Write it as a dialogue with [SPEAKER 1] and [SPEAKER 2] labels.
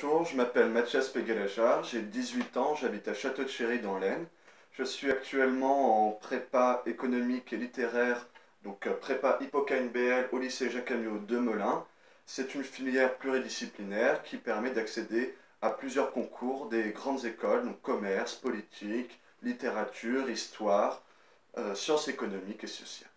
[SPEAKER 1] Bonjour, je m'appelle Mathias Pégalachard, j'ai 18 ans, j'habite à Château-de-Chéry dans l'Aisne. Je suis actuellement en prépa économique et littéraire, donc prépa Hippocagne-BL au lycée Jacques Amiot de Melun. C'est une filière pluridisciplinaire qui permet d'accéder à plusieurs concours des grandes écoles, donc commerce, politique, littérature, histoire, sciences économiques et sociales.